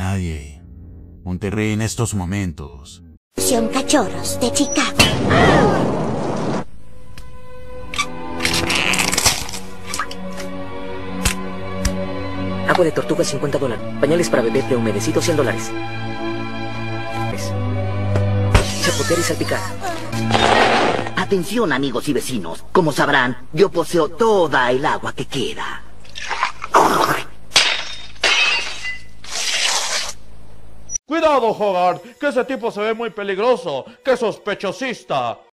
nadie. Monterrey en estos momentos. Son cachorros de Chicago. Agua de tortuga, $50. Pañales para bebé prehumedecidos, $100. Chapotear y salpicar. Atención, amigos y vecinos. Como sabrán, yo poseo toda el agua que queda. Cuidado, Hogarth, que ese tipo se ve muy peligroso, que sospechosista.